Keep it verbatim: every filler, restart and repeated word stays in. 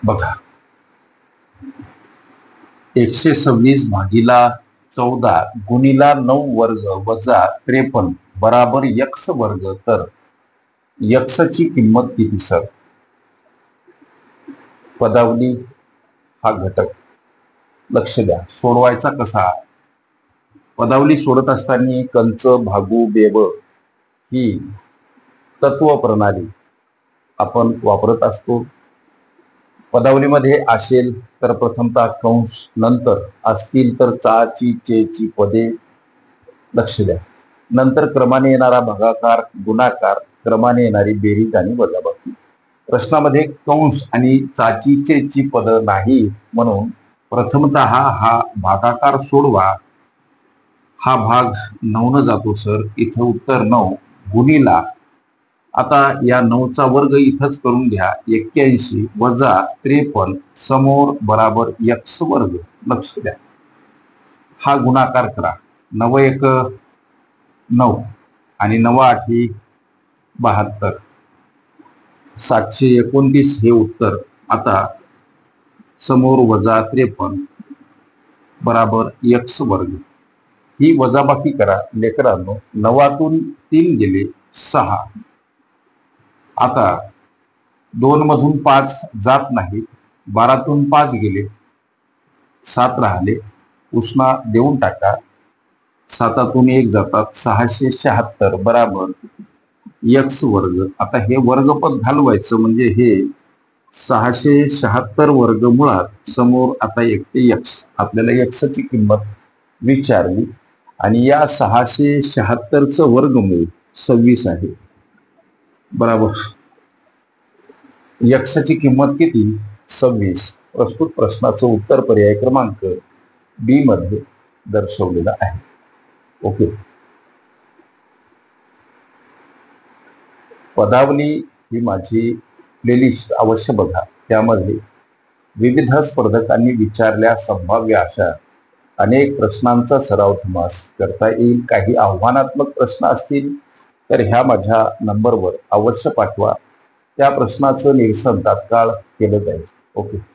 बघा, एकशे सव्वीस भागीला चौदा गुणीला नऊ वर्ग वजा त्रेपन्न बराबर यक्स वर्ग. तर यक्सची किंमत किती सर? पदावली हा घटक. लक्ष द्या, सोडवायचा कसा? पदावली सोडत असताना कंच भागू बेब ही तत्व प्रणाली आपण वापरत असतो. पदावलीमध्ये असेल तर प्रथमतः कंस, नंतर असतील तर चा ची चे ची पदे. लक्ष द्या, नंतर क्रमाने येणारा भागाकार, गुणाकार, क्रमाने येणारी बेरीज आणि वजाबाकी. प्रश्नामध्ये कंस आणि चाची चे ची पद नाही, म्हणून प्रथमतः हा भागाकार सोडवा. हा भाग नऊ न जातो सर, इथं उत्तर नऊ गुणीला. आता या नऊचा वर्ग इथंच करून घ्या, एक्क्याऐंशी वजा त्रेपन्न समोर बराबर यक्स वर्ग. लक्ष द्या, हा गुणाकार करा. नव एक नऊ आणि नव आठी बहात्तर, सातशे एकोणतीस हे उत्तर. आता समोर वजा त्रेपन्न बराबर यक्स वर्ग. ही वजाबाकी करा लेकरांनो. नवातून तीन गेले सहा. आता दोन मधून पाच जात नाही, बारातून पाच गेले सात राहिले, उष्णा देऊन टाका. सातातून एक जातात, सहाशे शहात्तर बराबर यक्स वर्ग. आता हे वर्गपद घालवायचं म्हणजे हे सहाशे शहात्तर वर्ग मुळात समोर आता एकटे यक्स. आपल्याला यक्सची किंमत विचारली आणि या सहाशे शहात्तरचं वर्गमूळ सव्वीस आहे. बराबर यक्सची किंमत किती? सव्वीस. प्रस्तुत प्रश्नाचं उत्तर पर्याय क्रमांक बी मध्ये दर्शवलेलं आहे. ओके. पदावली ही माझी प्लेलिस्ट अवश्य बघा. त्यामध्ये विविध स्पर्धकांनी विचारल्या संभाव्य अशा अनेक प्रश्नांचा सराव तुम्हास करता येईल. काही आव्हानात्मक प्रश्न असतील तर ह्या माझ्या नंबरवर अवश्य पाठवा. त्या प्रश्नाचं निरसन तात्काळ केलं जाईल. ओके.